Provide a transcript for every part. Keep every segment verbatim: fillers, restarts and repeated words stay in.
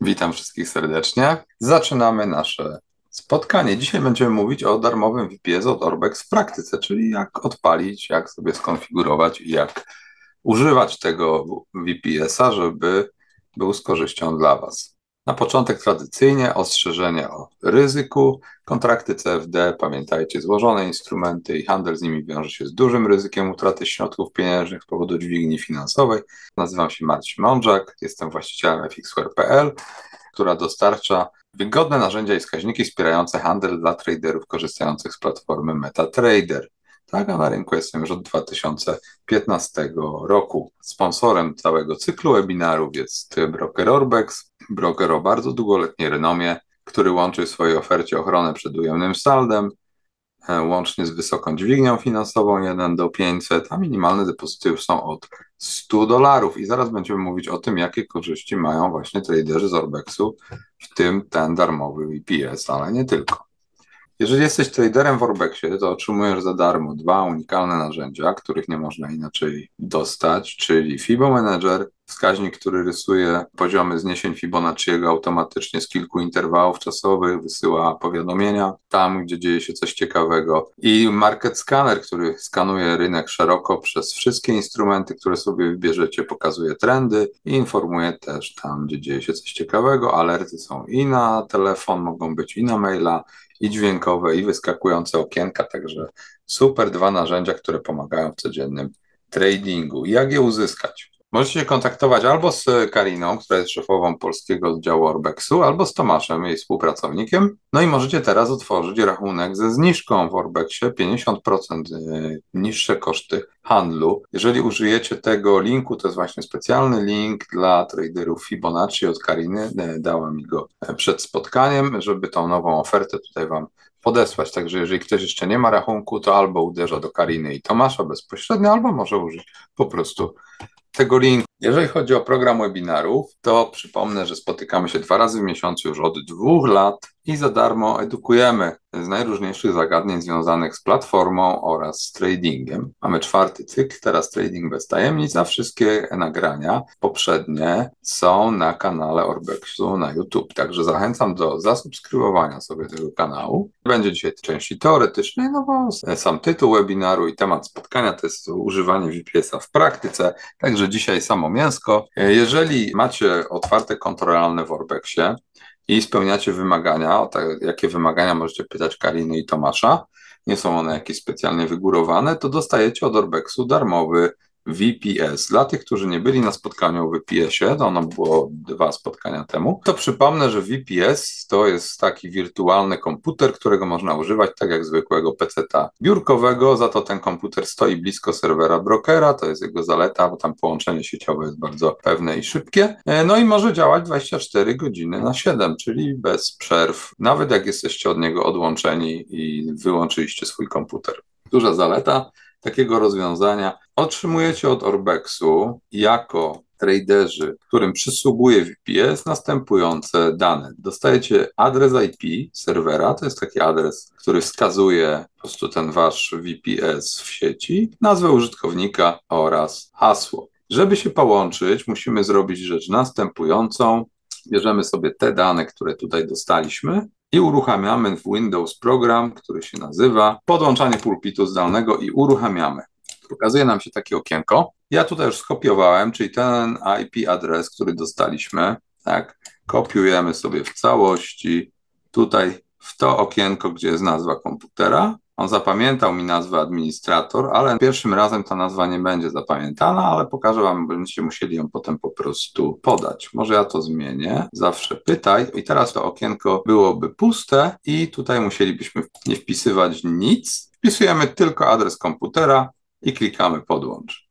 Witam wszystkich serdecznie. Zaczynamy nasze spotkanie. Dzisiaj będziemy mówić o darmowym V P S od Orbex w praktyce, czyli jak odpalić, jak sobie skonfigurować i jak używać tego V P S-a, żeby był z korzyścią dla Was. Na początek tradycyjnie ostrzeżenie o ryzyku. Kontrakty C F D, pamiętajcie, złożone instrumenty i handel z nimi wiąże się z dużym ryzykiem utraty środków pieniężnych z powodu dźwigni finansowej. Nazywam się Marcin Mądrzak, jestem właścicielem F X W R kropka P L, która dostarcza wygodne narzędzia i wskaźniki wspierające handel dla traderów korzystających z platformy MetaTrader. Tak, a na rynku jestem już od dwa tysiące piętnastego roku. Sponsorem całego cyklu webinarów jest broker Orbex, broker o bardzo długoletniej renomie, który łączy w swojej ofercie ochronę przed ujemnym saldem, łącznie z wysoką dźwignią finansową jeden do pięćset, a minimalne depozyty już są od stu dolarów. I zaraz będziemy mówić o tym, jakie korzyści mają właśnie traderzy z Orbexu, w tym ten darmowy V P S, ale nie tylko. Jeżeli jesteś traderem w Orbexie, to otrzymujesz za darmo dwa unikalne narzędzia, których nie można inaczej dostać, czyli Fibo Manager, wskaźnik, który rysuje poziomy zniesień Fibonacciego automatycznie z kilku interwałów czasowych, wysyła powiadomienia tam, gdzie dzieje się coś ciekawego, i Market Scanner, który skanuje rynek szeroko przez wszystkie instrumenty, które sobie wybierzecie, pokazuje trendy i informuje też tam, gdzie dzieje się coś ciekawego. Alerty są i na telefon, mogą być i na maila, i dźwiękowe, i wyskakujące okienka, także super dwa narzędzia, które pomagają w codziennym tradingu. Jak je uzyskać? Możecie się kontaktować albo z Kariną, która jest szefową polskiego oddziału Orbexu, albo z Tomaszem, jej współpracownikiem. No i możecie teraz otworzyć rachunek ze zniżką w Orbexie, pięćdziesiąt procent niższe koszty handlu. Jeżeli użyjecie tego linku, to jest właśnie specjalny link dla traderów Fibonacci od Kariny, dała mi go przed spotkaniem, żeby tą nową ofertę tutaj Wam podesłać. Także jeżeli ktoś jeszcze nie ma rachunku, to albo uderza do Kariny i Tomasza bezpośrednio, albo może użyć po prostu tego linku. Jeżeli chodzi o program webinarów, to przypomnę, że spotykamy się dwa razy w miesiącu już od dwóch lat i za darmo edukujemy z najróżniejszych zagadnień związanych z platformą oraz z tradingiem. Mamy czwarty cykl, teraz Trading bez tajemnic, a wszystkie nagrania poprzednie są na kanale Orbexu na YouTube. Także zachęcam do zasubskrybowania sobie tego kanału. Będzie dzisiaj części teoretycznej, no bo sam tytuł webinaru i temat spotkania to jest używanie V P S-a w praktyce. Także dzisiaj samo mięsko. Jeżeli macie otwarte konto realne w Orbexie i spełniacie wymagania, o tak, jakie wymagania możecie pytać Kariny i Tomasza, nie są one jakieś specjalnie wygórowane, to dostajecie od Orbexu darmowy V P S. Dla tych, którzy nie byli na spotkaniu o V P S-ie, to ono było dwa spotkania temu, to przypomnę, że V P S to jest taki wirtualny komputer, którego można używać tak jak zwykłego peceta biurkowego, za to ten komputer stoi blisko serwera brokera, to jest jego zaleta, bo tam połączenie sieciowe jest bardzo pewne i szybkie, no i może działać dwadzieścia cztery godziny na siedem, czyli bez przerw, nawet jak jesteście od niego odłączeni i wyłączyliście swój komputer. Duża zaleta takiego rozwiązania. Otrzymujecie od Orbexu jako traderzy, którym przysługuje V P S, następujące dane. Dostajecie adres I P serwera, to jest taki adres, który wskazuje po prostu ten wasz V P S w sieci, nazwę użytkownika oraz hasło. Żeby się połączyć, musimy zrobić rzecz następującą. Bierzemy sobie te dane, które tutaj dostaliśmy, i uruchamiamy w Windows program, który się nazywa podłączanie pulpitu zdalnego, i uruchamiamy. Pokazuje nam się takie okienko. Ja tutaj już skopiowałem, czyli ten I P adres, który dostaliśmy, tak, kopiujemy sobie w całości tutaj w to okienko, gdzie jest nazwa komputera. On zapamiętał mi nazwę administrator, ale pierwszym razem ta nazwa nie będzie zapamiętana, ale pokażę Wam, będziecie musieli ją potem po prostu podać. Może ja to zmienię. Zawsze pytaj. I teraz to okienko byłoby puste i tutaj musielibyśmy nie wpisywać nic. Wpisujemy tylko adres komputera i klikamy podłącz.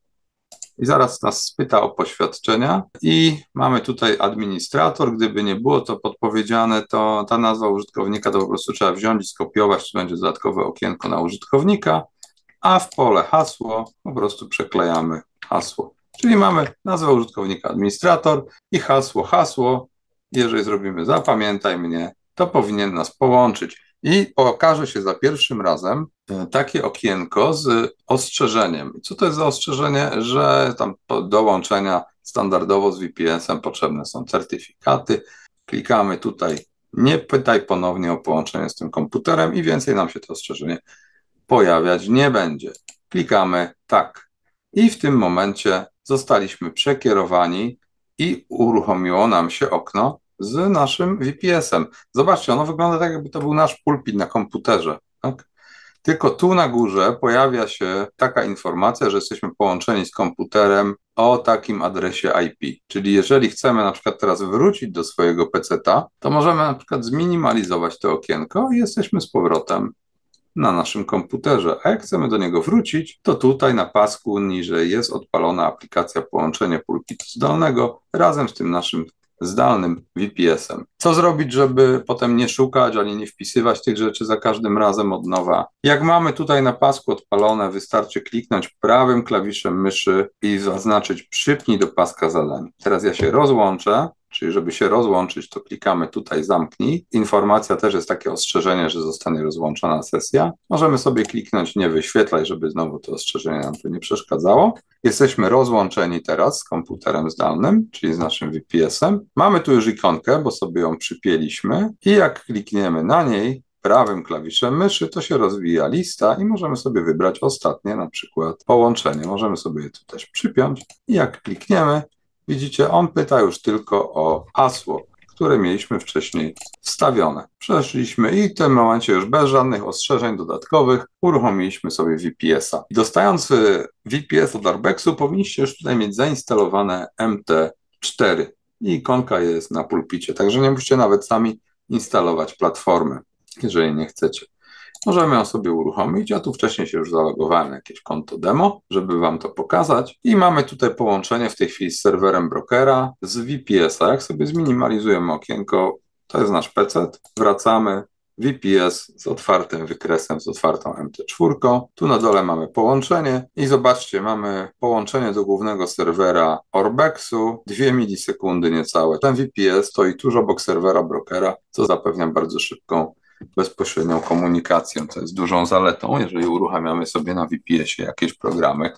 I zaraz nas spyta o poświadczenia i mamy tutaj administrator. Gdyby nie było to podpowiedziane, to ta nazwa użytkownika to po prostu trzeba wziąć i skopiować, to będzie dodatkowe okienko na użytkownika, a w pole hasło po prostu przeklejamy hasło. Czyli mamy nazwę użytkownika administrator i hasło hasło. Jeżeli zrobimy zapamiętaj mnie, to powinien nas połączyć. I pokaże się za pierwszym razem takie okienko z ostrzeżeniem. Co to jest za ostrzeżenie? Że tam do dołączenia standardowo z V P S-em potrzebne są certyfikaty. klikamy tutaj, nie pytaj ponownie o połączenie z tym komputerem i więcej nam się to ostrzeżenie pojawiać nie będzie. Klikamy tak i w tym momencie zostaliśmy przekierowani i uruchomiło nam się okno z naszym V P S-em. Zobaczcie, ono wygląda tak, jakby to był nasz pulpit na komputerze, tak? Tylko tu na górze pojawia się taka informacja, że jesteśmy połączeni z komputerem o takim adresie I P. Czyli jeżeli chcemy na przykład teraz wrócić do swojego peceta, to możemy na przykład zminimalizować to okienko i jesteśmy z powrotem na naszym komputerze. A jak chcemy do niego wrócić, to tutaj na pasku niżej jest odpalona aplikacja połączenie pulpitu zdalnego razem z tym naszym zdalnym V P S-em. Co zrobić, żeby potem nie szukać ani nie wpisywać tych rzeczy za każdym razem od nowa? Jak mamy tutaj na pasku odpalone, wystarczy kliknąć prawym klawiszem myszy i zaznaczyć przypnij do paska zadań. Teraz ja się rozłączę, czyli żeby się rozłączyć, to klikamy tutaj zamknij. Informacja też jest takie ostrzeżenie, że zostanie rozłączona sesja. Możemy sobie kliknąć nie wyświetlaj, żeby znowu to ostrzeżenie nam tu nie przeszkadzało. Jesteśmy rozłączeni teraz z komputerem zdalnym, czyli z naszym V P S-em. Mamy tu już ikonkę, bo sobie ją przypięliśmy i jak klikniemy na niej prawym klawiszem myszy, to się rozwija lista i możemy sobie wybrać ostatnie, na przykład połączenie. Możemy sobie je tu też przypiąć i jak klikniemy, widzicie, on pyta już tylko o hasło, które mieliśmy wcześniej wstawione. Przeszliśmy i w tym momencie już bez żadnych ostrzeżeń dodatkowych uruchomiliśmy sobie V P S-a. Dostając V P S od Orbexu powinniście już tutaj mieć zainstalowane M T cztery i ikonka jest na pulpicie, także nie musicie nawet sami instalować platformy, jeżeli nie chcecie. Możemy ją sobie uruchomić, ja tu wcześniej się już zalogowałem na jakieś konto demo, żeby Wam to pokazać i mamy tutaj połączenie w tej chwili z serwerem brokera z V P S-a. Jak sobie zminimalizujemy okienko, to jest nasz P C, wracamy, V P S z otwartym wykresem, z otwartą M T cztery, tu na dole mamy połączenie i zobaczcie, mamy połączenie do głównego serwera Orbexu, dwie milisekundy niecałe. Ten V P S stoi tuż obok serwera brokera, co zapewnia bardzo szybką bezpośrednią komunikację, co jest dużą zaletą, jeżeli uruchamiamy sobie na V P S-ie jakieś programy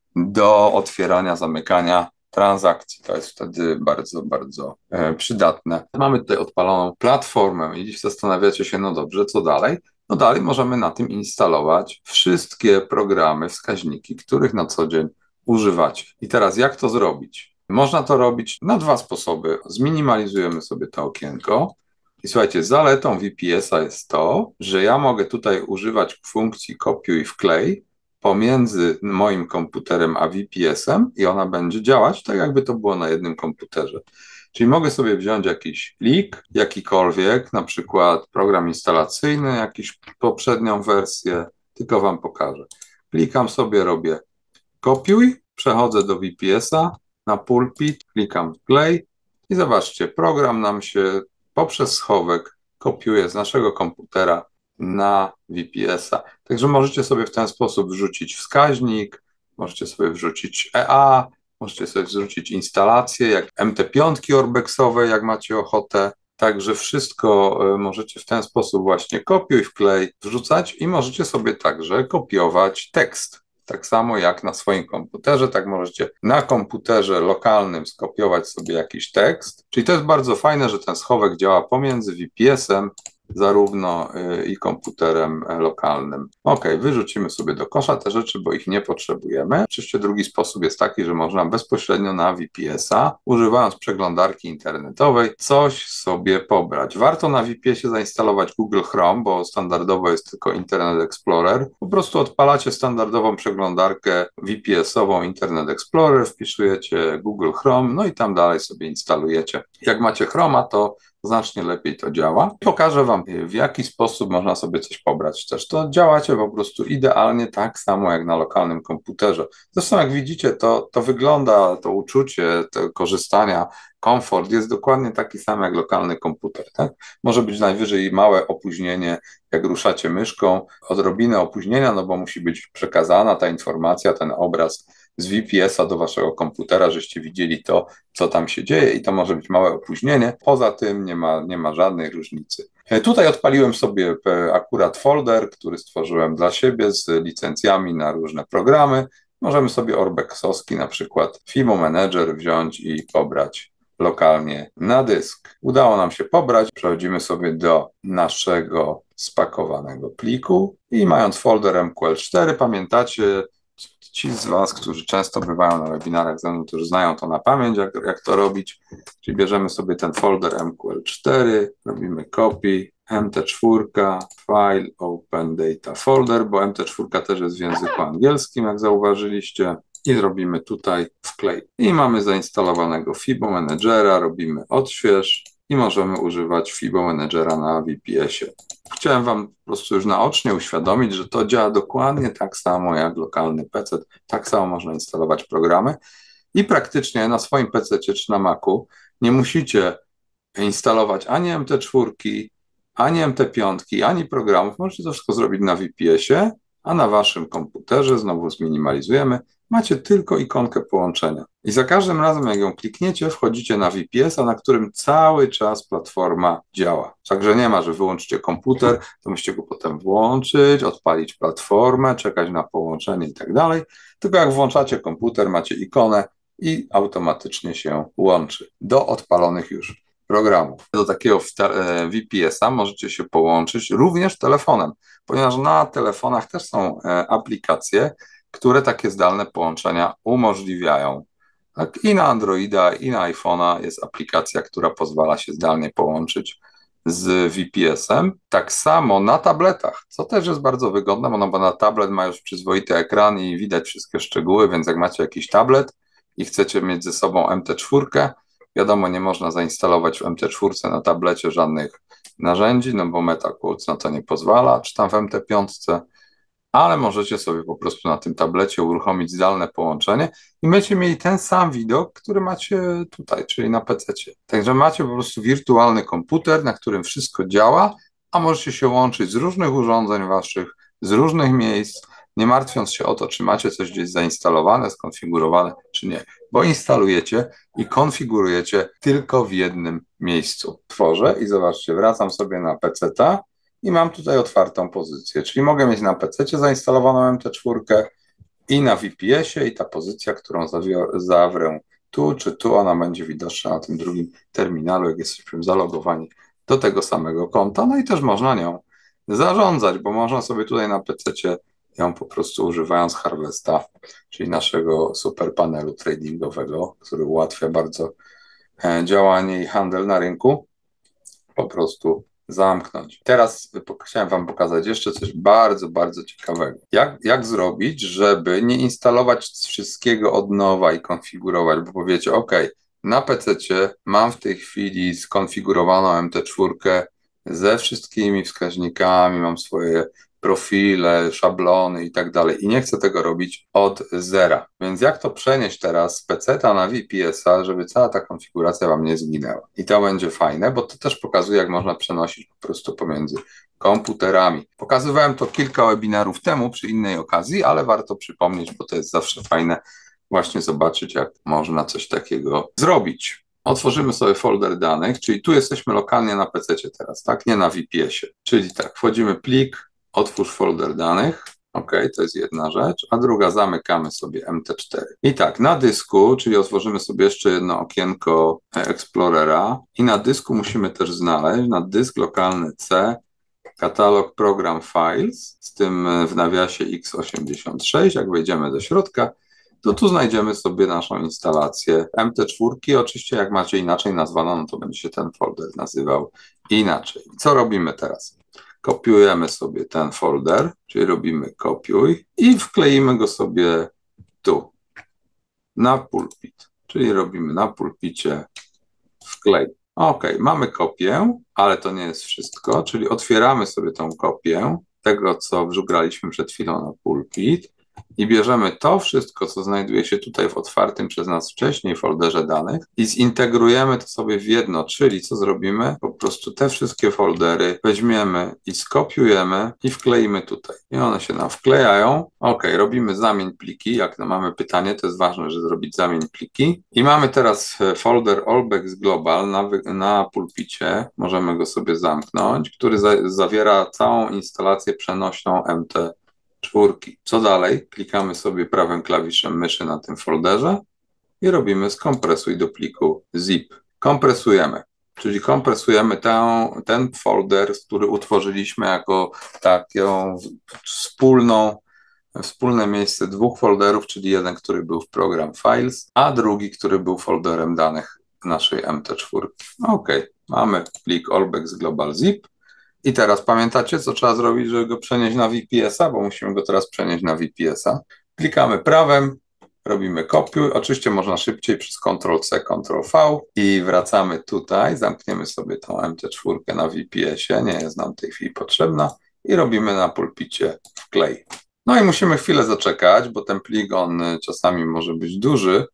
do otwierania, zamykania transakcji. To jest wtedy bardzo, bardzo e, przydatne. Mamy tutaj odpaloną platformę i dziś zastanawiacie się, no dobrze, co dalej? No dalej możemy na tym instalować wszystkie programy, wskaźniki, których na co dzień używacie. I teraz jak to zrobić? Można to robić na dwa sposoby. Zminimalizujemy sobie to okienko. I słuchajcie, zaletą V P S-a jest to, że ja mogę tutaj używać funkcji kopiuj wklej pomiędzy moim komputerem a V P S-em i ona będzie działać tak, jakby to było na jednym komputerze. Czyli mogę sobie wziąć jakiś plik, jakikolwiek, na przykład program instalacyjny, jakąś poprzednią wersję, tylko Wam pokażę. Klikam sobie, robię kopiuj, przechodzę do V P S-a, na pulpit, klikam wklej i zobaczcie, program nam się poprzez schowek kopiuje z naszego komputera na V P S-a. Także możecie sobie w ten sposób wrzucić wskaźnik, możecie sobie wrzucić E A, możecie sobie wrzucić instalację, jak M T pięć Orbexowe, jak macie ochotę. Także wszystko możecie w ten sposób właśnie kopiuj, wklej, wrzucać i możecie sobie także kopiować tekst. Tak samo jak na swoim komputerze, tak możecie na komputerze lokalnym skopiować sobie jakiś tekst. Czyli to jest bardzo fajne, że ten schowek działa pomiędzy V P S-em zarówno i komputerem lokalnym. Ok, wyrzucimy sobie do kosza te rzeczy, bo ich nie potrzebujemy. Oczywiście drugi sposób jest taki, że można bezpośrednio na V P S-a, używając przeglądarki internetowej, coś sobie pobrać. Warto na V P S-ie zainstalować Google Chrome, bo standardowo jest tylko Internet Explorer. Po prostu odpalacie standardową przeglądarkę V P S-ową Internet Explorer, wpisujecie Google Chrome, no i tam dalej sobie instalujecie. Jak macie Chroma, to znacznie lepiej to działa. Pokażę Wam, w jaki sposób można sobie coś pobrać też. To działacie po prostu idealnie tak samo jak na lokalnym komputerze. Zresztą jak widzicie, to, to wygląda, to uczucie to korzystania, komfort jest dokładnie taki sam jak lokalny komputer. Tak? Może być najwyżej małe opóźnienie, jak ruszacie myszką, odrobinę opóźnienia, no bo musi być przekazana ta informacja, ten obraz z V P S-a do waszego komputera, żeście widzieli to, co tam się dzieje i to może być małe opóźnienie. Poza tym nie ma, nie ma żadnej różnicy. Tutaj odpaliłem sobie akurat folder, który stworzyłem dla siebie z licencjami na różne programy. Możemy sobie Orbexowski, na przykład Fimo Manager wziąć i pobrać lokalnie na dysk. Udało nam się pobrać, przechodzimy sobie do naszego spakowanego pliku i mając folder M Q L cztery, pamiętacie, ci z Was, którzy często bywają na webinarach ze mną, którzy znają to na pamięć, jak, jak to robić, czyli bierzemy sobie ten folder M Q L cztery, robimy copy, M T cztery, file, open data folder, bo M T cztery też jest w języku angielskim, jak zauważyliście, i zrobimy tutaj wklej. I mamy zainstalowanego Fibo Managera, robimy odśwież i możemy używać Fibo Managera na V P S-ie. Chciałem Wam po prostu już naocznie uświadomić, że to działa dokładnie tak samo jak lokalny P C. Tak samo można instalować programy i praktycznie na swoim P C czy na Macu nie musicie instalować ani M T cztery, ani M T pięć, ani programów. Możecie to wszystko zrobić na V P S-ie, a na Waszym komputerze, znowu zminimalizujemy, macie tylko ikonkę połączenia. I za każdym razem, jak ją klikniecie, wchodzicie na V P S-a, na którym cały czas platforma działa. Także nie ma, że wyłączycie komputer, to musicie go potem włączyć, odpalić platformę, czekać na połączenie i tak dalej. Tylko jak włączacie komputer, macie ikonę i automatycznie się łączy do odpalonych już programów. Do takiego V P S-a możecie się połączyć również telefonem, ponieważ na telefonach też są aplikacje, które takie zdalne połączenia umożliwiają. Tak, i na Androida, i na iPhone'a jest aplikacja, która pozwala się zdalnie połączyć z V P S-em. Tak samo na tabletach, co też jest bardzo wygodne, no bo na tablet ma już przyzwoity ekran i widać wszystkie szczegóły, więc jak macie jakiś tablet i chcecie mieć ze sobą M T cztery, wiadomo, nie można zainstalować w M T cztery na tablecie żadnych narzędzi, no bo MetaQuotes na to nie pozwala, czy tam w M T pięć, ale możecie sobie po prostu na tym tablecie uruchomić zdalne połączenie i będziecie mieli ten sam widok, który macie tutaj, czyli na pececie. Także macie po prostu wirtualny komputer, na którym wszystko działa, a możecie się łączyć z różnych urządzeń waszych, z różnych miejsc, nie martwiąc się o to, czy macie coś gdzieś zainstalowane, skonfigurowane, czy nie, bo instalujecie i konfigurujecie tylko w jednym miejscu. Tworzę i zobaczcie, wracam sobie na peceta, i mam tutaj otwartą pozycję, czyli mogę mieć na pececie zainstalowaną M T cztery i na V P S-ie i ta pozycja, którą zawrę tu czy tu, ona będzie widoczna na tym drugim terminalu, jak jesteśmy zalogowani do tego samego konta. No i też można nią zarządzać, bo można sobie tutaj na pececie ją po prostu używając Harvesta, czyli naszego super panelu tradingowego, który ułatwia bardzo działanie i handel na rynku, po prostu zamknąć. Teraz chciałem Wam pokazać jeszcze coś bardzo, bardzo ciekawego. Jak, jak zrobić, żeby nie instalować wszystkiego od nowa i konfigurować, bo powiecie, ok, na pececie mam w tej chwili skonfigurowaną M T cztery ze wszystkimi wskaźnikami, mam swoje profile, szablony i tak dalej i nie chcę tego robić od zera. Więc jak to przenieść teraz z peceta na V P S-a, żeby cała ta konfiguracja Wam nie zginęła. I to będzie fajne, bo to też pokazuje, jak można przenosić po prostu pomiędzy komputerami. Pokazywałem to kilka webinarów temu przy innej okazji, ale warto przypomnieć, bo to jest zawsze fajne właśnie zobaczyć, jak można coś takiego zrobić. Otworzymy sobie folder danych, czyli tu jesteśmy lokalnie na pececie teraz, tak? Nie na V P S-ie. Czyli tak, wchodzimy plik, otwórz folder danych, ok, to jest jedna rzecz, a druga zamykamy sobie M T cztery. I tak, na dysku, czyli otworzymy sobie jeszcze jedno okienko Explorera i na dysku musimy też znaleźć, na dysk lokalny C, katalog program files, z tym w nawiasie X osiemdziesiąt sześć, jak wejdziemy do środka, to tu znajdziemy sobie naszą instalację M T cztery, oczywiście jak macie inaczej nazwaną, no to będzie się ten folder nazywał inaczej. Co robimy teraz? Kopiujemy sobie ten folder, czyli robimy kopiuj i wkleimy go sobie tu, na pulpit, czyli robimy na pulpicie wklej. Ok, mamy kopię, ale to nie jest wszystko, czyli otwieramy sobie tą kopię tego, co wżugraliśmy przed chwilą na pulpit i bierzemy to wszystko, co znajduje się tutaj w otwartym przez nas wcześniej folderze danych i zintegrujemy to sobie w jedno, czyli co zrobimy? Po prostu te wszystkie foldery weźmiemy i skopiujemy i wkleimy tutaj. I one się nam wklejają. Ok, robimy zamień pliki. Jak no mamy pytanie, to jest ważne, że zrobić zamień pliki. I mamy teraz folder Allbacks Global na, na pulpicie. Możemy go sobie zamknąć, który za, zawiera całą instalację przenośną M T cztery. Co dalej? Klikamy sobie prawym klawiszem myszy na tym folderze i robimy skompresuj do pliku zip. kompresujemy. Czyli kompresujemy ten, ten folder, który utworzyliśmy jako taką wspólną, wspólne miejsce dwóch folderów, czyli jeden, który był w program Files, a drugi, który był folderem danych naszej M T cztery. OK, mamy plik Orbex Global Zip. I teraz pamiętacie, co trzeba zrobić, żeby go przenieść na V P S a, bo musimy go teraz przenieść na V P S a. Klikamy prawem, robimy kopiuj, oczywiście można szybciej przez kontrol C, kontrol V i wracamy tutaj, zamkniemy sobie tą M T cztery na V P S ie, nie jest nam w tej chwili potrzebna i robimy na pulpicie wklej. No i musimy chwilę zaczekać, bo ten plik on czasami może być duży,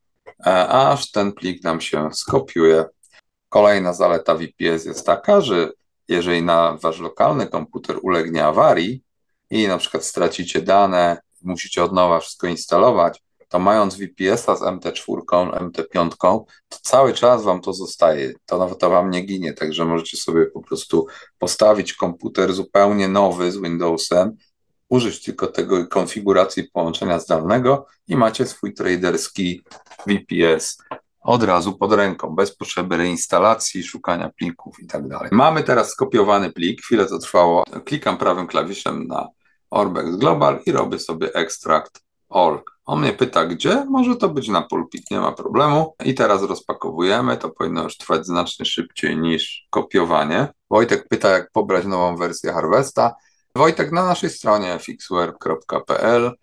aż ten plik nam się skopiuje. Kolejna zaleta V P S jest taka, że jeżeli na wasz lokalny komputer ulegnie awarii i na przykład stracicie dane, musicie od nowa wszystko instalować, to mając V P S a z M T cztery, M T pięć, to cały czas wam to zostaje, to nawet to wam nie ginie, także możecie sobie po prostu postawić komputer zupełnie nowy z Windowsem, użyć tylko tego konfiguracji połączenia zdalnego i macie swój traderski V P S od razu pod ręką, bez potrzeby reinstalacji, szukania plików i tak dalej. Mamy teraz skopiowany plik, chwilę to trwało, klikam prawym klawiszem na Orbex Global i robię sobie extract all. On mnie pyta gdzie, może to być na pulpit, nie ma problemu. I teraz rozpakowujemy, to powinno już trwać znacznie szybciej niż kopiowanie. Wojtek pyta, jak pobrać nową wersję Harvesta. Wojtek, na naszej stronie fixware kropka p l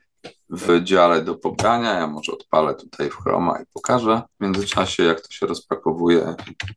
w dziale do pobrania, ja może odpalę tutaj w Chroma i pokażę w międzyczasie, jak to się rozpakowuje.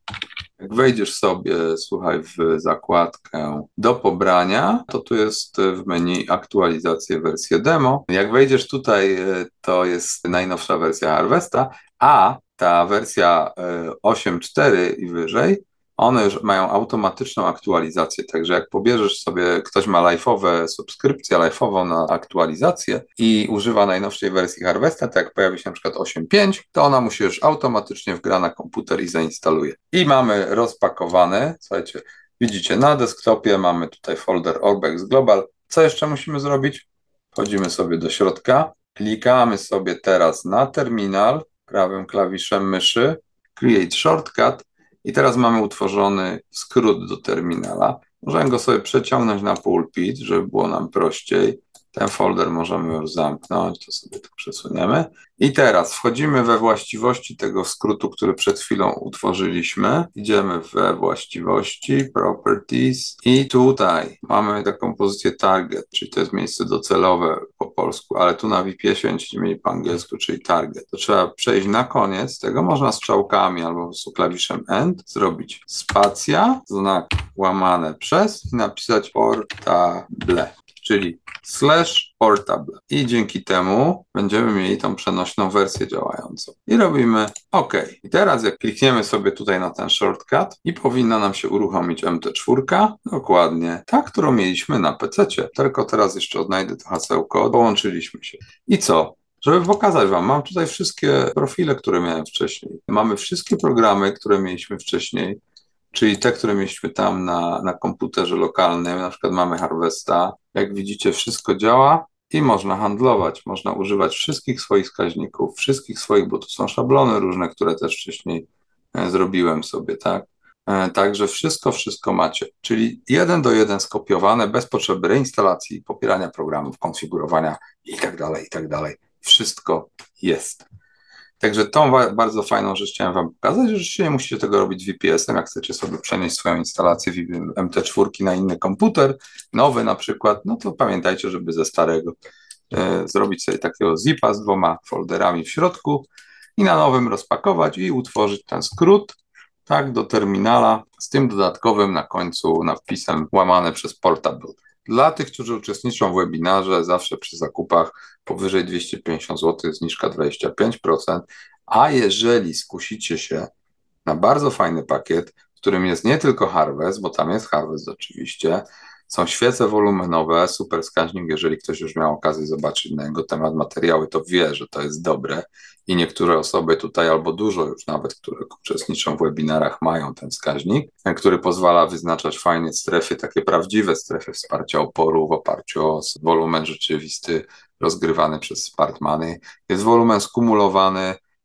Jak wejdziesz sobie, słuchaj, w zakładkę do pobrania, to tu jest w menu aktualizacje wersje demo. Jak wejdziesz tutaj, to jest najnowsza wersja Harvesta, a ta wersja osiem cztery i wyżej, one już mają automatyczną aktualizację, także jak pobierzesz sobie, ktoś ma live'owe subskrypcję, live'ową na aktualizację i używa najnowszej wersji Harvesta, to jak pojawi się na przykład osiem pięć, to ona mu się już automatycznie wgra na komputer i zainstaluje. I mamy rozpakowane, słuchajcie, widzicie, na desktopie mamy tutaj folder Orbex Global. Co jeszcze musimy zrobić? Wchodzimy sobie do środka, klikamy sobie teraz na terminal, prawym klawiszem myszy, Create Shortcut. I teraz mamy utworzony skrót do terminala. Możemy go sobie przeciągnąć na pulpit, żeby było nam prościej. Ten folder możemy już zamknąć, to sobie to przesuniemy. I teraz wchodzimy we właściwości tego skrótu, który przed chwilą utworzyliśmy. Idziemy we właściwości, properties i tutaj mamy taką pozycję target, czyli to jest miejsce docelowe po polsku, ale tu na V P S ie będziecie mieli po angielsku, czyli target. To trzeba przejść na koniec tego, można strzałkami albo po prostu klawiszem end, zrobić spacja, znak łamane przez i napisać portable, czyli slash portable. I dzięki temu będziemy mieli tą przenośną wersję działającą. I robimy OK. I teraz jak klikniemy sobie tutaj na ten shortcut i powinna nam się uruchomić M T cztery, dokładnie ta, którą mieliśmy na pececie. Tylko teraz jeszcze odnajdę to hasełko, połączyliśmy się. I co? Żeby pokazać wam, mam tutaj wszystkie profile, które miałem wcześniej. Mamy wszystkie programy, które mieliśmy wcześniej, czyli te, które mieliśmy tam na, na komputerze lokalnym, na przykład mamy Harvesta. Jak widzicie, wszystko działa i można handlować, można używać wszystkich swoich wskaźników, wszystkich swoich, bo to są szablony różne, które też wcześniej e, zrobiłem sobie, tak? E, także wszystko, wszystko macie, czyli jeden do jeden skopiowane, bez potrzeby reinstalacji, popierania programów, konfigurowania i tak dalej, i tak dalej. Wszystko jest. Także tą bardzo fajną rzecz chciałem wam pokazać, że rzeczywiście nie musicie tego robić V P S em, jak chcecie sobie przenieść swoją instalację M T cztery na inny komputer, nowy na przykład, no to pamiętajcie, żeby ze starego e, zrobić sobie takiego zipa z dwoma folderami w środku i na nowym rozpakować i utworzyć ten skrót, tak, do terminala z tym dodatkowym na końcu napisem łamane przez portable. Dla tych, którzy uczestniczą w webinarze, zawsze przy zakupach powyżej dwieście pięćdziesiąt złotych zniżka dwadzieścia pięć procent, a jeżeli skusicie się na bardzo fajny pakiet, w którym jest nie tylko Harvest, bo tam jest Harvest oczywiście, są świece wolumenowe, super wskaźnik, jeżeli ktoś już miał okazję zobaczyć na jego temat materiały, to wie, że to jest dobre i niektóre osoby tutaj, albo dużo już nawet, które uczestniczą w webinarach, mają ten wskaźnik, który pozwala wyznaczać fajnie strefy, takie prawdziwe strefy wsparcia oporu w oparciu o wolumen rzeczywisty rozgrywany przez Smart Money. Jest wolumen skumulowany,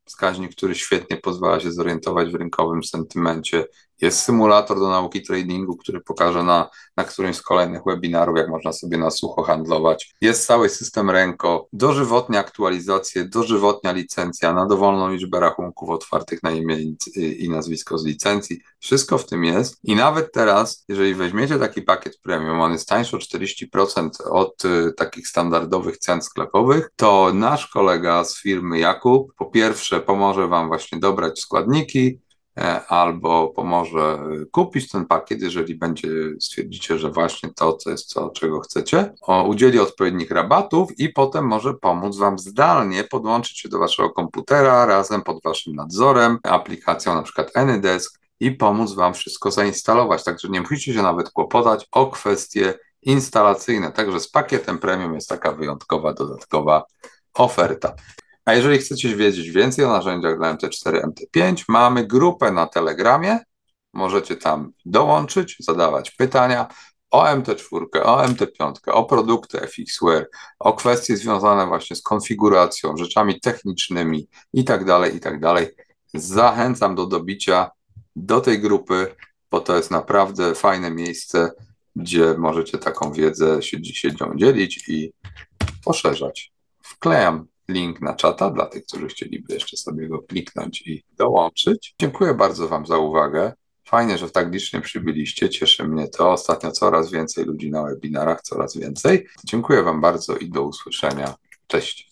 wskaźnik, który świetnie pozwala się zorientować w rynkowym sentymencie. Jest symulator do nauki tradingu, który pokaże na, na którymś z kolejnych webinarów, jak można sobie na sucho handlować. Jest cały system Renko, dożywotnia aktualizacje, dożywotnia licencja na dowolną liczbę rachunków otwartych na imię i nazwisko z licencji. Wszystko w tym jest i nawet teraz, jeżeli weźmiecie taki pakiet premium, on jest tańszy o czterdzieści procent od y, takich standardowych cen sklepowych, to nasz kolega z firmy Jakub po pierwsze pomoże Wam właśnie dobrać składniki, albo pomoże kupić ten pakiet, jeżeli będzie stwierdzicie, że właśnie to, co jest to, czego chcecie, o, udzieli odpowiednich rabatów i potem może pomóc Wam zdalnie podłączyć się do Waszego komputera razem pod Waszym nadzorem, aplikacją na przykład AnyDesk i pomóc Wam wszystko zainstalować, także nie musicie się nawet kłopotać o kwestie instalacyjne, także z pakietem premium jest taka wyjątkowa, dodatkowa oferta. A jeżeli chcecie wiedzieć więcej o narzędziach dla M T cztery, M T pięć, mamy grupę na Telegramie, możecie tam dołączyć, zadawać pytania o M T cztery, o M T pięć, o produkty F X Ware, o kwestie związane właśnie z konfiguracją, rzeczami technicznymi i tak dalej, i tak dalej. Zachęcam do dobicia do tej grupy, bo to jest naprawdę fajne miejsce, gdzie możecie taką wiedzę się, się nią dzielić i poszerzać. Wklejam link na czata dla tych, którzy chcieliby jeszcze sobie go kliknąć i dołączyć. Dziękuję bardzo Wam za uwagę. Fajnie, że tak licznie przybyliście. Cieszy mnie to. Ostatnio coraz więcej ludzi na webinarach, coraz więcej. Dziękuję Wam bardzo i do usłyszenia. Cześć.